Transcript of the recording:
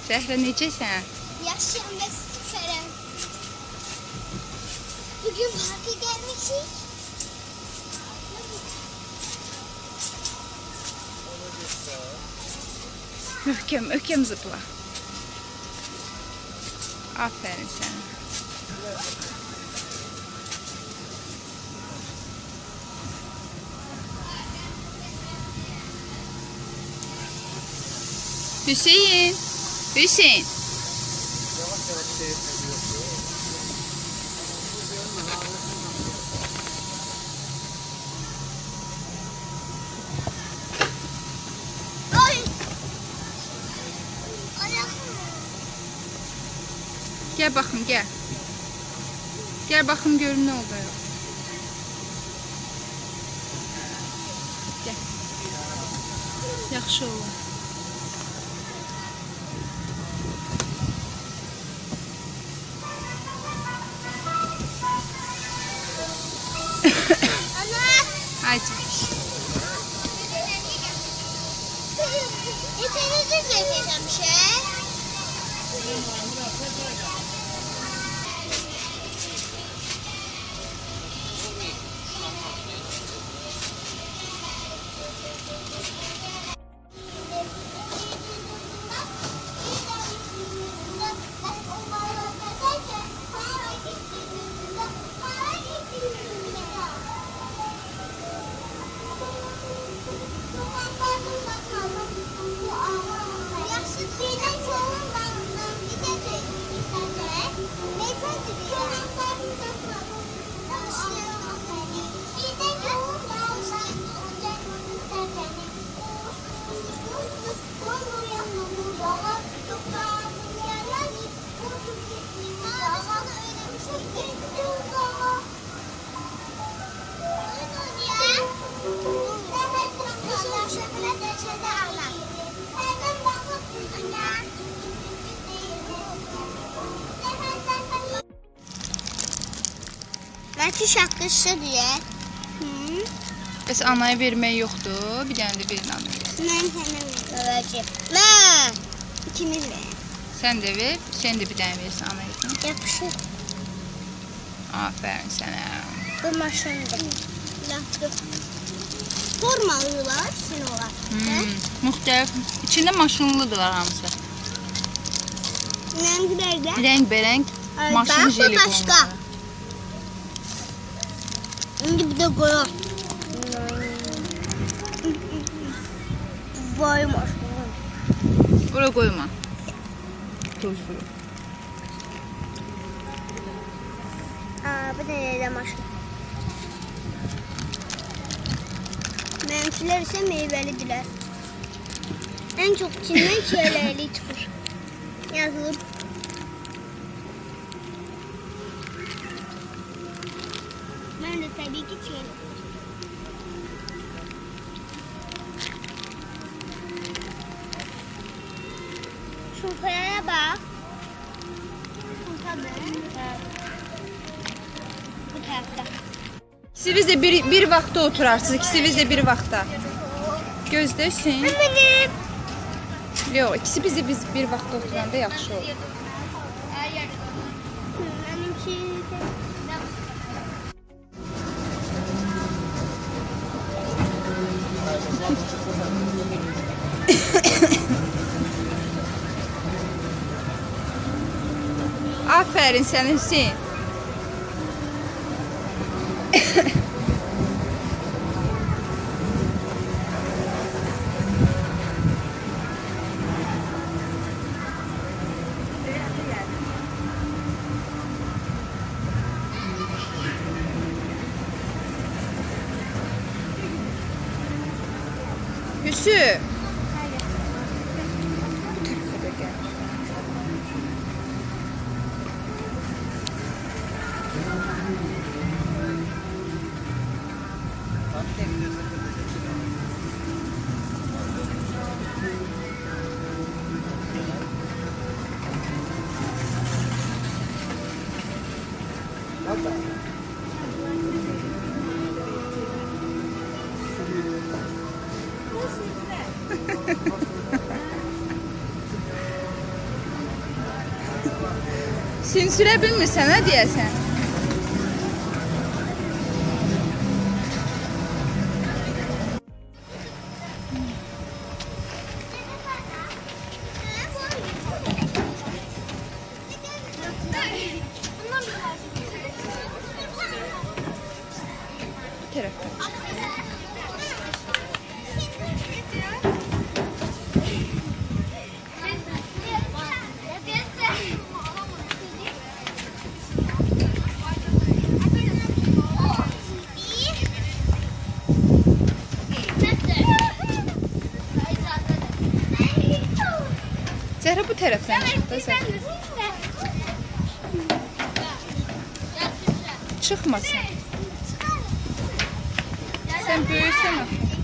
Zəhra, necəsən? Yaşayam və süpərəm. Bugün parka gəlmişik. Möhkəm zıpla. Aferin sənə. Hüseyin. Gəl baxım, gəl. Gəl baxım, görüm nə oldu. Gəl. Yaxşı olur. Haydi. Yetenizde götüreceğim bir şey. Belki şakışı diye. Bəs anaya vermək yoxdur, bir dənə də verin anaya. Mən sənə verəcəm. Mən ikimiz ver. Sən də ver, sən də bir dənə versin anaya. Yapışır. Aferin sənə. Bu maşındır. Formalılar, sinolar. Müxtəlif. İçində maşınlıdırlar hamısı. Rənglərlə. Rəng-bərəng maşın jeli başqa. İndi bir də qoyaq. Vay maşın. Ora qoyma. Tuzlu. Bu da maşın. Mənimkilər isə meyvəlidirlər. Ən çox içindən çiyələkli çıxır. Yazılıb. Mən də təbii ki çiyələk. Şuraya bax. Bu tərəfdə. İkisi də bir vaxtda oturarsınız, ikisi də bir vaxtda. Gözləsin. Benim. Yox, ikisi biz bir vaxtda oturanda yaxşı olur. Aferin sənə Hüseyin. Hüsü. Sən sürə bilmirsən, nə deyəsən? Bu tərəfdən. Zəhra bu tərəfdən çıxdı. Çıxmasın. Sən böyüksən axı.